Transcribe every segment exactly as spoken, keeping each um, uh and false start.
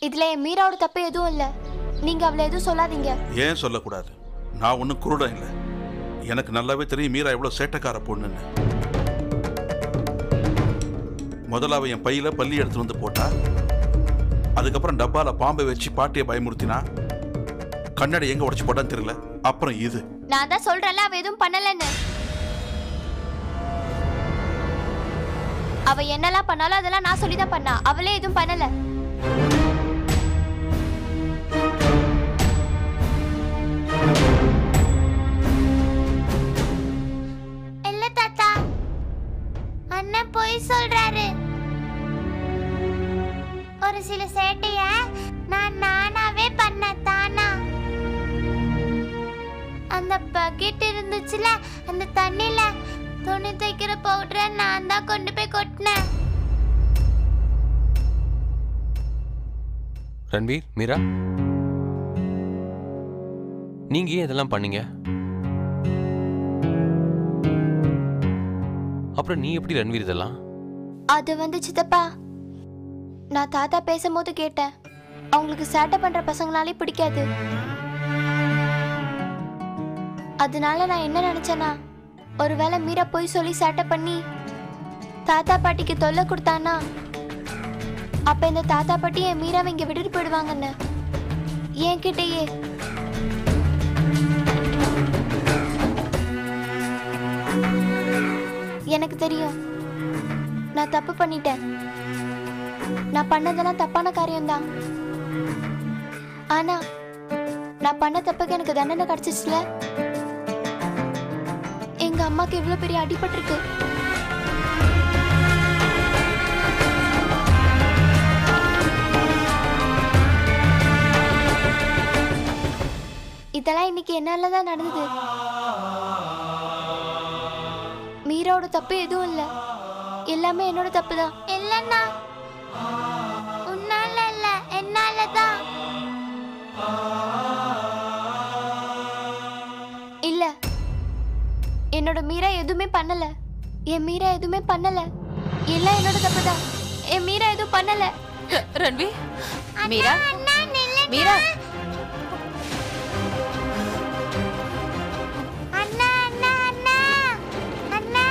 இதுல என் மீராவோட தப்பு எதுவும் இல்ல. நீங்க அவளை எதுவும் சொல்லாதீங்க. ஏன் சொல்லக்கூடாது? நான் ஒன்றும் குருடன் இல்லை. எனக்கு நல்லாவே தெரியும் மீரா எவ்வளோ சேட்டைக்கார பொண்ணுன்னு. முதல்ல அவ என் பையில பள்ளி எடுத்து வந்து போட்டா, அதுக்கப்புறம் டப்பால பாம்பை வச்சு பாட்டியை பயமுறுத்தினா, கண்ணாடி எங்க உடைச்சு போட்டான்னு தெரியல. அப்புறம் இது நான் தான் சொல்றேன்ல அவ எதுவும் பண்ணலன்னு. அவ என்னெல்லாம் பண்ணாலும் அதெல்லாம் நான் சொல்லிதான் பண்ணா. அவளே எதுவும் பண்ணல. இல்ல தாத்தா, அண்ணன் போய் சொல்றாரு. ஒரு சில சேட்டைய நான் நானாவே பண்ண தானா. அந்த பக்கெட் இருந்துச்சுல, அந்த தண்ணில துணி தைக்கிற பவுடரை நான் தான் கொண்டு போய் கொட்டினேன். ரன்வீர், மீரா, நீங்க ஏன் இதெல்லாம் பண்ணீங்க? அப்புறம் நீ எப்படி ரன்வீர் இதெல்லாம்? அது வந்து சித்தப்பா, நான் தாத்தா பேசும்போது கேட்டேன். அவங்களுக்கு சேட்டை பண்ற பசங்களாலே பிடிக்காது. அதனால நான் என்ன நினைச்சேன்னா, ஒருவேளை மீரா போய் சொல்லி சேட்டை பண்ணி தாத்தா பாட்டிக்கு தொல்லை கொடுத்தானா, அப்ப இந்த தாத்தா பாட்டி என் மீராவை இங்க விட்டுட்டு போயிடுவாங்கன்னு என் கிட்டயே. எனக்கு தெரியும் நான் தப்பு பண்ணிட்டேன். நான் பண்ணதெல்லாம் தப்பான காரியம்தான். ஆனா நான் பண்ண தப்புக்கு எனக்கு தண்டனை கிடைச்சிச்சுல. எங்க அம்மாக்கு இவ்வளவு பெரிய அடிபட்டிருக்கு. இதெல்லாம் இன்னைக்கு என்னாலதான் நடந்தது. மீராவோட தப்பு எதுவும் இல்ல. எல்லாமே என்னோட தப்பு தான். இல்லன்னா உன்னால இல்ல, என்னாலதான். இல்ல, என்னோட மீரா எதுவுமே பண்ணல. என் மீரா எதுவுமே பண்ணல. எல்லாம் என்னோட தப்பு தான். என் மீரா எதுவும் பண்ணல. ரன்வீர், மீரா, மீரா, அண்ணா அண்ணா அண்ணா அண்ணா.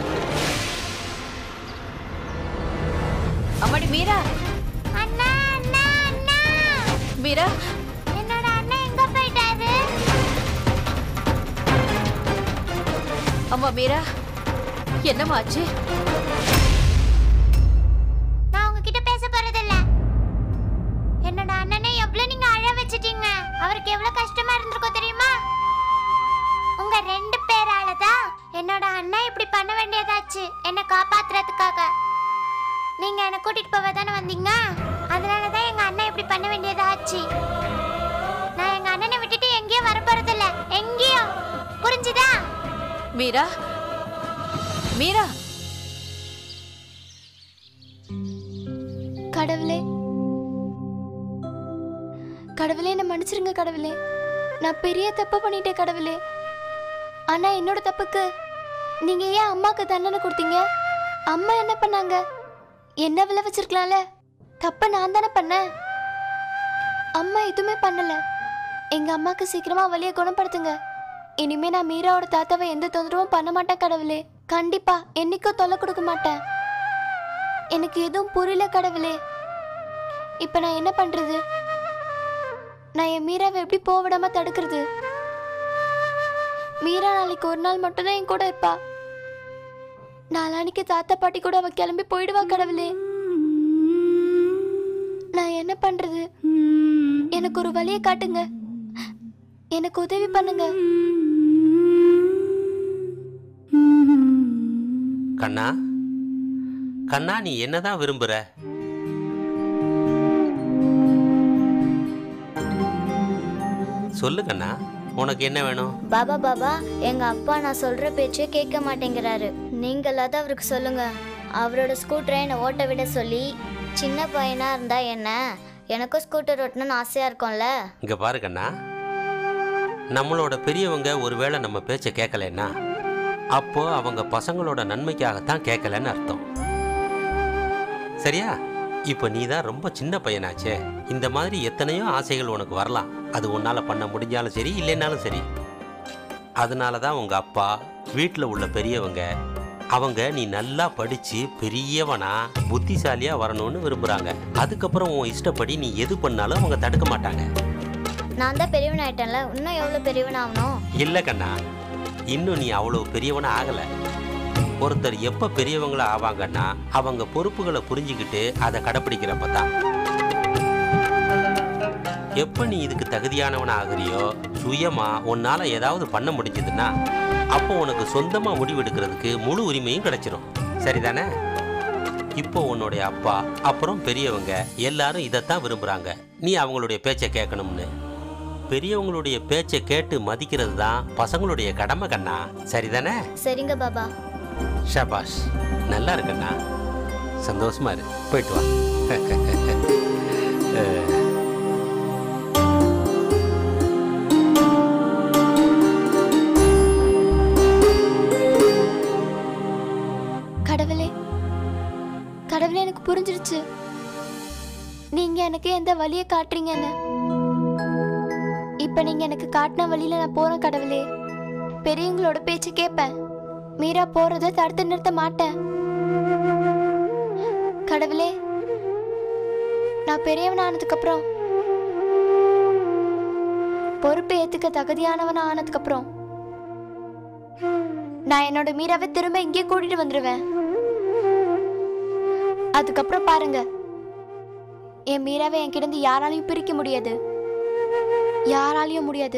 அம்மாடி மீரா, அண்ணா அண்ணா அண்ணா. மீரா, என்னோட அண்ணன் எங்க போயிட்டாரு? அம்மா மீரா, என்னமாச்சு? நான் உங்ககிட்ட பேச போறதில்ல. என்னோட அண்ணனை எவ்வளவு நீங்க அழ வச்சிட்டீங்க. அவருக்கு எவ்வளவு கஷ்டமா இருந்திருக்கும் தெரியுமா? உங்க ரெண்டு பேரால தான் என்னோட அண்ணன் இப்படி பண்ண வேண்டியதாச்சு. என்ன காப்பாத்துறதுக்காக நீங்க என்ன கூட்டிட்டு போக தானே வந்தீங்க. அதனாலதான் எங்க அண்ணன் இப்படி பண்ண வேண்டியதாச்சு. நான் எங்க அண்ணனை விட்டுட்டு எங்கேயும் வர போறதில்ல. எங்கேயும். புரிஞ்சுதா? மீரா, மீரா. கடவுளே, கடவுளே என்ன மன்னிச்சிருங்க கடவுளே. நான் பெரிய தப்பு பண்ணிட்டேன் கடவுளே. ஆனா என்னோட தப்புக்கு நீங்க ஏன் அம்மாக்கு தண்டனை கொடுத்தீங்க? அம்மா என்ன பண்ணாங்க? என்ன விளை வச்சிருக்கலாம்ல. தப்ப நான் தானே பண்ணேன். அம்மா எதுவுமே பண்ணல. எங்க அம்மாக்கு சீக்கிரமா வலிய குணப்படுத்துங்க. இனிமே நான் மீராவோட தாத்தாவை எந்த தொந்தரவும் பண்ண மாட்டேன் கடவுளே. கண்டிப்பா என்னைக்கும் தொல்லை கொடுக்க மாட்டேன். எனக்கு எதுவும் புரியல கடவுளே. இப்ப நான் என்ன பண்றது? நான் என் மீராவை எப்படி போக விடாம தடுக்கிறது? மீரா நாளைக்கு ஒரு நாள் மட்டும்தான் என் கூட இருப்பா. நாளானிக்கு தாத்தா பாட்டி கூட அவ கிளம்பி போயிடுவா கடவுளே. நான் என்ன பண்றது? எனக்கு ஒரு வழியை காட்டுங்க. எனக்கு உதவி பண்ணுங்க. கண்ணா, கண்ணா, நீ என்னதான் விரும்புற? சொல்லு கண்ணா, உனக்கு என்ன வேணும்? பாபா பாபா, எங்க அப்பா நான் சொல்ற பேச்சே கேட்க மாட்டேங்கிறாரு. நீங்களாவது அவருக்கு சொல்லுங்க. அவரோட ஸ்கூட்டரை என்னை ஓட்ட விட சொல்லி. சின்ன பையனா இருந்தா என்ன, எனக்கும் ஸ்கூட்டர் ஓட்டணும்னு ஆசையா இருக்கும்ல. இங்க பாரு கண்ணா, நம்மளோட பெரியவங்க ஒருவேளை நம்ம பேச்சை கேட்கலன்னா அப்போ அவங்க பசங்களோட நன்மைக்காகத்தான் கேட்கலன்னு அர்த்தம். சரியா? இப்போ நீ தான் ரொம்ப சின்ன பையனாச்சே. இந்த மாதிரி எத்தனையோ ஆசைகள் உனக்கு வரலாம். அது உன்னால் பண்ண முடிஞ்சாலும் சரி, இல்லைன்னாலும் சரி. அதனால தான் உங்கள் அப்பா, வீட்டில் உள்ள பெரியவங்க, அவங்க நீ நல்லா படித்து பெரியவனா புத்திசாலியாக வரணும்னு விரும்புகிறாங்க. அதுக்கப்புறம் உன் இஷ்டப்படி நீ எது பண்ணாலும் அவங்க தடுக்க மாட்டாங்க. நான் தான் பெரியவன் ஆயிட்டேன்ல, இன்னும் எவ்வளோ பெரியவன் ஆகணும்? இல்லை கண்ணா, இன்னும் நீ அவ்வளோ பெரியவனா ஆகலை. ஒருத்தர் எப்போ பெரியவங்களா ஆவாங்கன்னா அவங்க பொறுப்புகளை புரிஞ்சுக்கிட்டு அதை கடைப்பிடிக்கிறப்ப தான். எப்போ நீ இதுக்கு தகுதியானவனா ஆகிறியோ, சுயமா உன்னால் ஏதாவது பண்ண முடிஞ்சதுன்னா அப்போ உனக்கு சொந்தமாக முடிவெடுக்கிறதுக்கு முழு உரிமையும் கிடைச்சிரும். சரிதானே? இப்போ உன்னுடைய அப்பா அப்புறம் பெரியவங்க எல்லாரும் இதைத்தான் விரும்புகிறாங்க, நீ அவங்களுடைய பேச்சை கேட்கணும்னு. பெரியவங்களுடைய பேச்சை கேட்டு மதிக்கிறது தான் பசங்களுடைய கடமை கண்ணா. சரிதானே? சரிங்க பாபா. ஷபாஷ், நல்லா இருக்கண்ணா. சந்தோஷமா இரு, போயிட்டு வா. கடவுளே, கடவுளே, எனக்கு புரிஞ்சிருச்சு நீங்க எனக்கு எந்த வழியை காட்டுறீங்கன்னு. இப்ப நீங்க எனக்கு காட்டின வழியில நான் போறேன் கடவுளே. பெரியவங்களோட பேச்சு கேட்பேன், மீரா போறதை தடுத்து நிறுத்த மாட்டேன். கடவுளே, நான் பெரியவன் ஆனதுக்கு அப்புறம், பொறுப்பை ஏத்துக்க தகுதியானவன் ஆனதுக்கு அப்புறம் நான் என்னோட மீராவை திரும்ப இங்கே கூட்டிட்டு வந்துருவேன். அதுக்கப்புறம் பாருங்க, என் மீராவை என்கிட்ட இருந்து யாராலையும் பிரிக்க முடியாது, யாராலையும் முடியாது.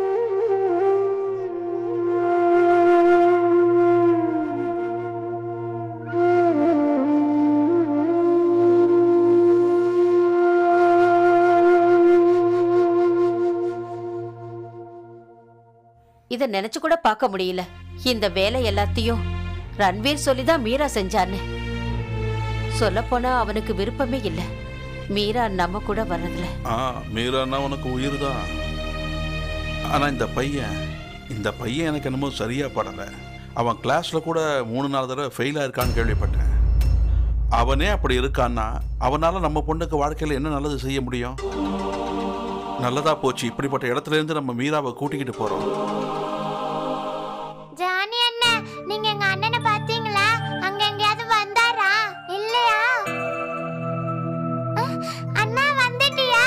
இத நினைச்சு கூட பார்க்க முடியல. இந்த வேலை எல்லாத்தையும் ரன்வீர் சொல்லிதான் மீரா செஞ்சான்னு. சொல்ல போனா அவனுக்கு விருப்பமே இல்ல மீரா நம்ம கூட வர்றதுல. ஆ, மீரானா உனக்கு உயிர் தான். ஆனா இந்த பையன் இந்த பையன் எனக்கு என்னமோ சரியா படலை. அவன் கிளாஸ்ல கூட மூணு நாலு தடவை ஃபெயில் ஆயிருக்கான்னு கேள்விப்பட்டேன். அவனே அப்படி இருக்கான்னா அவனால நம்ம பொண்ணுக்கு வாழ்க்கையில் என்ன நல்லது செய்ய முடியும்? நல்லதா போச்சு, இப்படிப்பட்ட இடத்துல இருந்து நம்ம மீராவை கூட்டிக்கிட்டு போறோம். ஜானி அண்ணா, நீங்க எங்க அண்ணனை பாத்தீங்களா? அங்க எங்கயாவது வந்தாரா? இல்லையா? அஹ், அண்ணா வந்துட்டியா?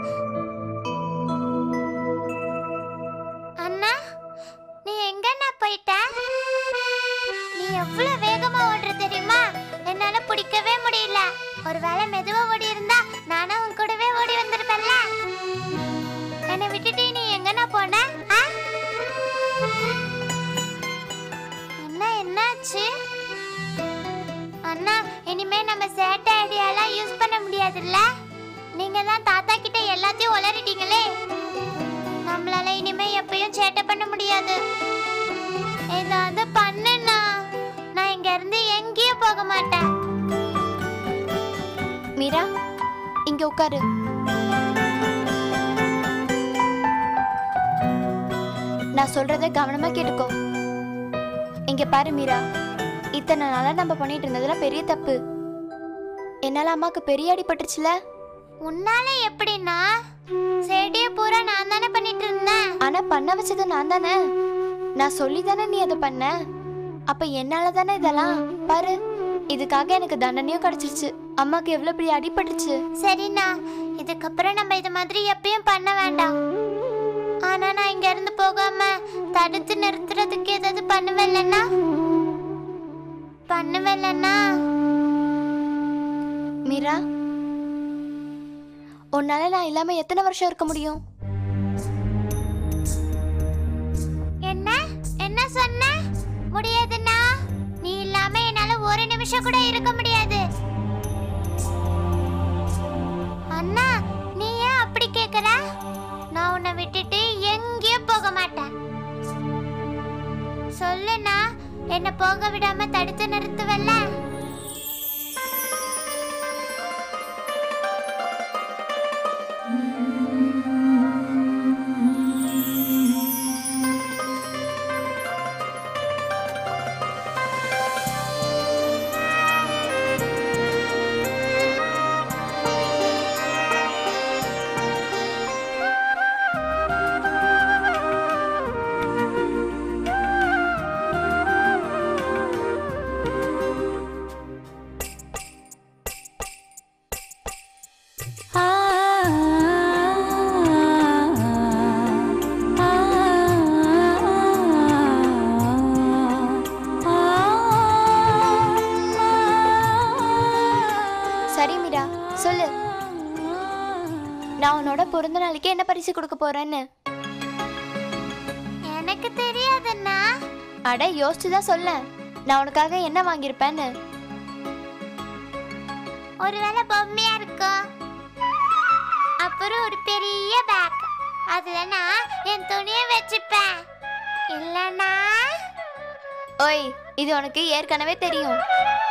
அண்ணா, நீ எங்கண்ணா போயிட்ட? நீ எவ்வளவு வேகமா ஓடுற தெரியுமா? என்னால பிடிக்கவே முடியல. ஒருவேளை மெதுவா ஓடி இருந்தா நானும் உன் கூடவே ஓடி வந்திருப்பேன்ல. என்னை விட்டுட்டு நீ எங்கண்ணா போன? ஆ? அண்ணா, என்னாச்சு? அண்ணா, இனிமே நம்ம சேட்டை ஐடியாலாம் யூஸ் பண்ண முடியாதுல்ல? நீங்க தான் தாத்தா கிட்ட எல்லாத்தையும் உளறிட்டீங்களே. நம்மளால இனிமே எப்பயும் சேட்டை பண்ண முடியாது. ஏதாவது பண்ணுண்ணா, நான் இங்க இருந்து எங்கேயும் போக மாட்டேன். மீரா, இங்க உட்காரு. நான் சொல்றத கவனமா கேட்டுக்கோ. இங்க பாரு மீரா, இத்தனை நாளா நம்ம பண்ணிட்டு இருந்ததுலாம் பெரிய தப்பு. என்னால அம்மாக்கு பெரிய அடிபட்டுச்சுல. உன்னால எப்படின்னா? செடிய பூரா நான் தானே பண்ணிட்டு இருந்தேன். ஆனா பண்ண வச்சது நான் தானே. நான் சொல்லி தானே நீ அதை பண்ண. அப்ப என்னால தானே இதெல்லாம். பாரு, இதுக்காக எனக்கு தண்டனையும் கிடைச்சிருச்சு. அம்மாக்கு எவ்வளவு பெரிய அடிபட்டுச்சு. சரிண்ணா, இதுக்கப்புறம் நம்ம இது மாதிரி எப்பயும் பண்ண வேண்டாம். ஆனா நான் இங்க இருந்து போகாம தடுத்து நிறுத்துறதுக்கு ஏதாவது பண்ணுவேன்லண்ணா? பண்ணுவேன்லண்ணா? மீரா, உன்னால நான் இல்லாம எத்தனை வருஷம் இருக்க முடியும்? என்ன என்ன சொன்ன? முடியாதுண்ணா. நீ இல்லாம என்னால ஒரு நிமிஷம் கூட இருக்க முடியாது. அண்ணா, நீ ஏன் அப்படி கேக்குற? நான் உன்னை விட்டுட்டு எங்கேயும் போக மாட்டேன். சொல்லுண்ணா, என்ன போக விடாம தடுத்து நிறுத்துவல்ல? நான் உன்னோட பிறந்த நாளைக்கு என்ன பரிசு கொடுக்க போறேன்னு. எனக்கு தெரியாதுண்ணா. அட யோசிச்சுதான் சொல்ல, நான் உனக்காக என்ன வாங்கியிருப்பேன்னு. ஒருவேளை பொம்மையா இருக்கும். அப்புறம் ஒரு பெரிய பேக், அதுல நான் என் துணியை வச்சுப்பேன். இல்லனா ஓய், இது உனக்கு ஏற்கனவே தெரியும்.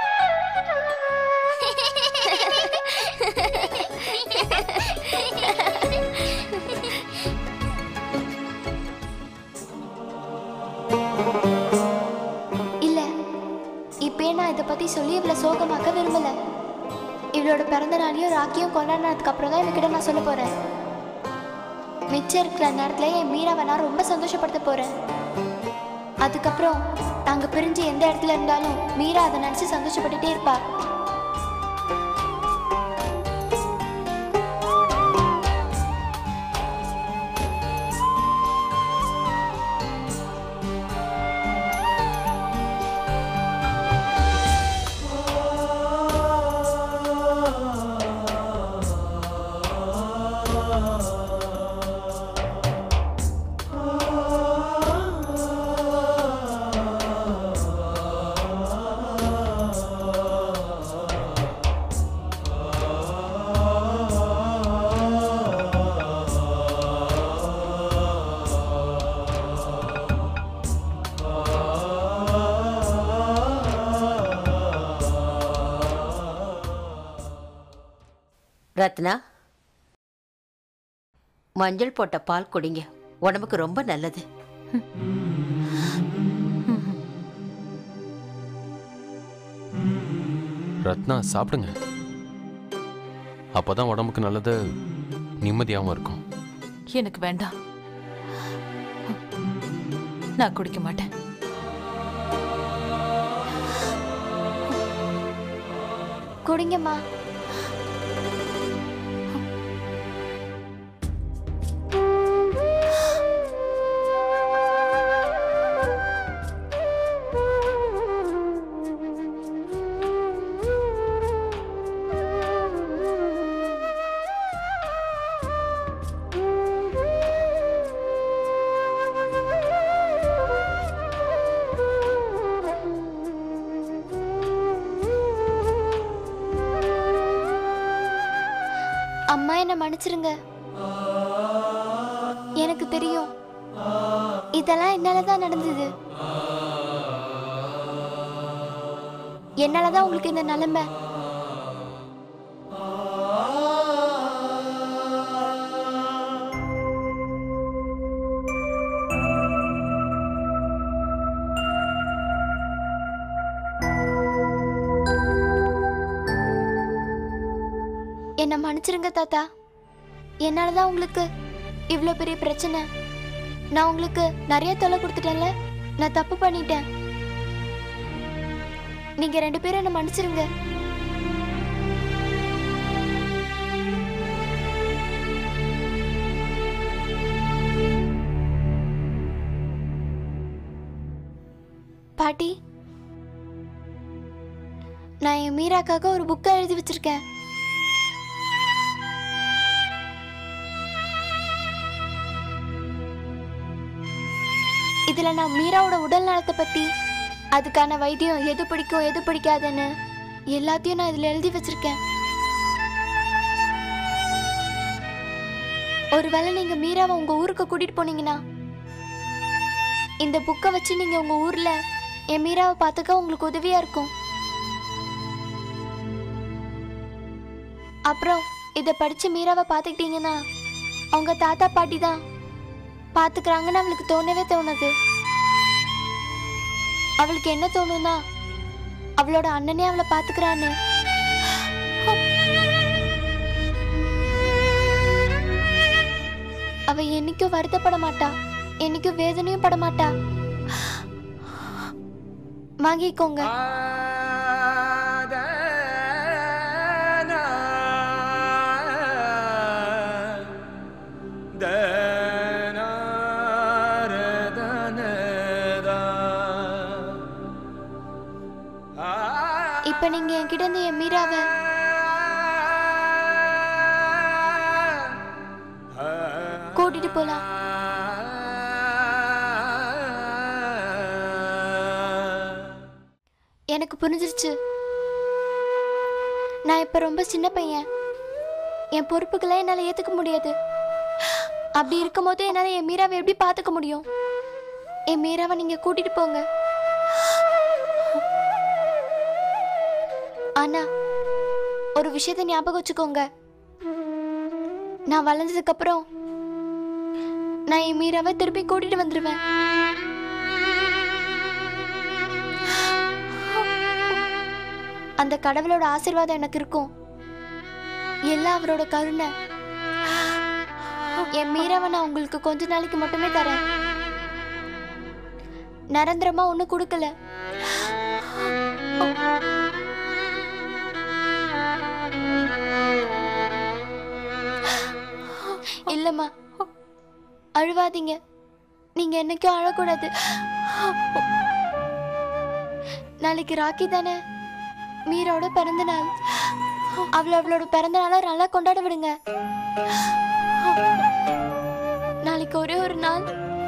இல்ல, இப்பயே நான் இதை பத்தி சொல்லி இவளை சோகமாக்க விரும்பல. இவளோட பிறந்த நாளையும் ராக்கியும் கொண்டாடினதுக்கு அப்புறம் தான் இவகிட்ட நான் சொல்ல போறேன். மிச்சம் இருக்கிற நேரத்துல என் மீராவை நான் ரொம்ப சந்தோஷப்படுத்த போறேன். அதுக்கப்புறம் நாங்க பிரிஞ்சு எந்த இடத்துல இருந்தாலும் மீரா அதை நினைச்சு சந்தோஷப்பட்டுட்டே இருப்பா. ரத்னா, மஞ்சள் போட்ட பால் குடிங்க, உடம்புக்கு ரொம்ப நல்லது. ரத்னா சாப்பிடுங்க, அப்பதான் உடம்புக்கு நல்லது, நிம்மதியாகவும் இருக்கும். எனக்கு வேண்டாம், நான் குடிக்க மாட்டேன். குடிங்கம்மா. அம்மா, என்ன மன்னிச்சிருங்க. எனக்கு தெரியும் இதெல்லாம் என்னாலதான் நடந்தது. என்னாலதான் உங்களுக்கு இந்த நிலைமை. என்ன மன்னிச்சிருங்க தாத்தா. என்னாலதான் உங்களுக்கு இவ்வளோ பெரிய பிரச்சனை. நான் உங்களுக்கு நிறைய தொல்லை கொடுத்துட்டேன்ல, நான் தப்பு பண்ணிட்டேன். நீங்க ரெண்டு பேரும் என்ன மன்னிச்சிருங்க. பாட்டி, நான் என் மீராக்காக ஒரு புக்கை எழுதி வச்சிருக்கேன். இதுல நான் மீராவோட உடல் நலத்தை பத்தி, அதுக்கான வைத்தியம் எது பிடிக்கும் எது பிடிக்காதுன்னு எல்லாத்தையும் நான் இதுல எழுதி வச்சிருக்கேன். ஒருவேளை நீங்க மீராவை உங்க ஊருக்கு கூட்டிட்டு போனீங்கன்னா, இந்த புக்கை வச்சு நீங்க உங்க ஊர்ல என் மீராவை பார்த்துக்க உங்களுக்கு உதவியா இருக்கும். அப்புறம் இதை படிச்சு மீராவை பார்த்துக்கிட்டீங்கன்னா, அவங்க தாத்தா பாட்டி தான் பாத்துக்கிறாங்கன்னு அவளுக்கு தோணவே தோணுது. அவளுக்கு என்ன தோணும்னா, அவளோட அண்ணனே அவளை பாத்துக்கிறான்னு. அவ என்னைக்கும் வருத்தப்பட மாட்டா, என்னைக்கும் வேதனையும் பட மாட்டா. வாங்கிக்கோங்க. இப்ப நீங்க என்கிட்ட இருந்து என் மீராவை கூட்டிட்டு போலாம். எனக்கு புரிஞ்சிருச்சு. நான் இப்ப ரொம்ப சின்ன பையன். என் பொறுப்புகளை என்னால ஏத்துக்க முடியாது. அப்படி இருக்கும் போது என்னால என் மீராவை எப்படி பாத்துக்க முடியும்? என் மீராவை நீங்க கூட்டிட்டு போங்க. ஆனா ஒரு விஷயத்தை ஞாபகம் வச்சுக்கோங்க. நான் வளர்ந்ததுக்கு அப்புறம் நான் என் மீராவை திருப்பி கூட்டிட்டு வந்துருவேன். அந்த கடவுளோட ஆசீர்வாதம் எனக்கு இருக்கும். எல்லாம் அவரோட கருணை. என் மீராவை நான் உங்களுக்கு கொஞ்ச நாளைக்கு மட்டுமே தரேன். நிரந்தரமா ஒண்ணு கொடுக்கல. இல்லம்மா, அழுவாதீங்க. நீங்க என்னைக்கும் அழக்கூடாது. நாளைக்கு ராக்கி தானே, மீராவோட பிறந்த நாள். அவளை அவளோட பிறந்த நாளை நல்லா கொண்டாட விடுங்க. நாளைக்கு ஒரே ஒரு நாள்.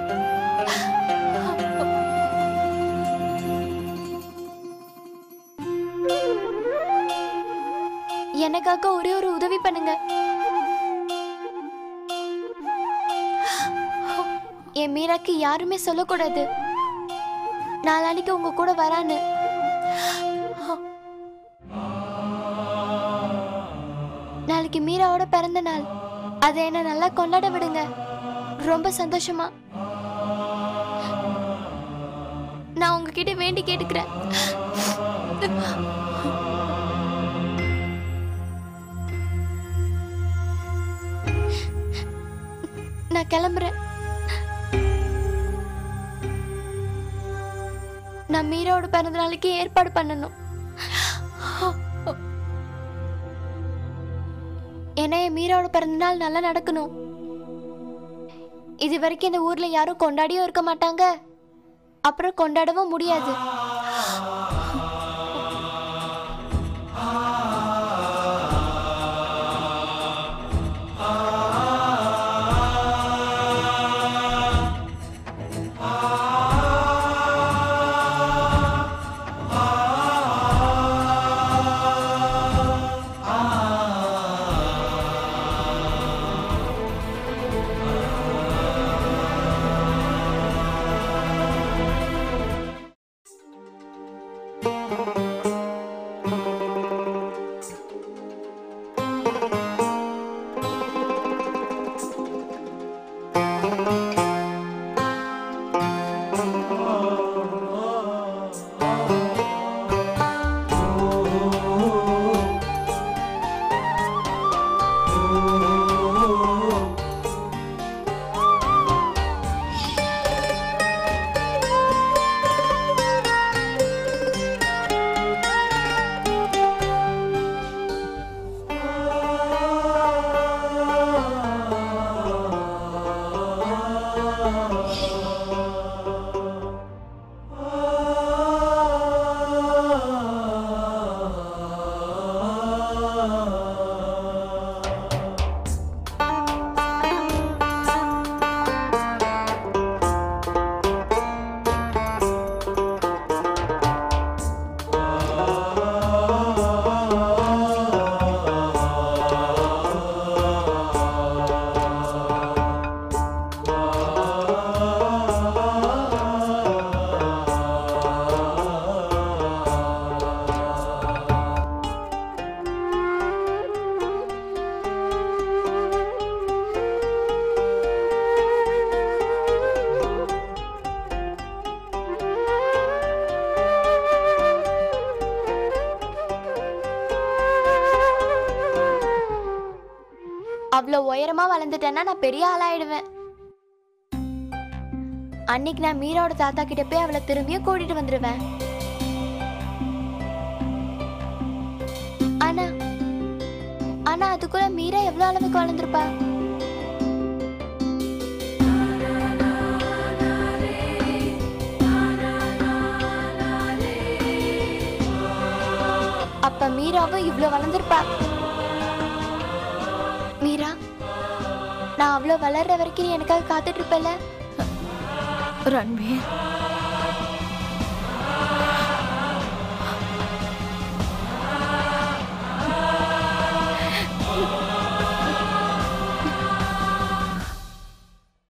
எனக்காக ஒரே ஒரு உதவி பண்ணுங்க. என் மீராக்கு யாருமே சொல்லக்கூடாது நாளைக்கு உங்க கூட வரான்னு. நாளைக்கு மீராவோட பிறந்த நாள். அதை என்ன நல்லா கொண்டாட விடுங்க. ரொம்ப சந்தோஷமா. நான் உங்ககிட்ட வேண்டி கேட்டுக்கிறேன். நான் கிளம்புறேன். நான் மீராவோட பிறந்த நாளைக்கு ஏற்பாடு பண்ணணும். ஏன்னா என் மீராவோட பிறந்த நாள் நல்லா நடக்கணும். இது வரைக்கும் இந்த ஊர்ல யாரும் கொண்டாடியும் இருக்க மாட்டாங்க, அப்புறம் கொண்டாடவும் முடியாது. அவ்வளவு உயரமா வளர்ந்துட்டேன்னா நான் பெரிய ஆளாயிடுவேன். அன்னைக்கு நான் மீராவோட தாத்தா கிட்ட போய் அவளை திரும்பியும் கூட்டிட்டு வந்துடுவேன். ஆனா ஆனா அதுக்குள்ள மீரா எவ்வளவு அளவுக்கு வளர்ந்துருப்பா? அப்ப மீராவும் இவ்வளவு வளர்ந்துருப்பா. மீரா, நான் அவ்வளோ வளர்ற வரைக்கும் நீ எனக்காக காத்துட்டு இருப்பல. ரன்வீர்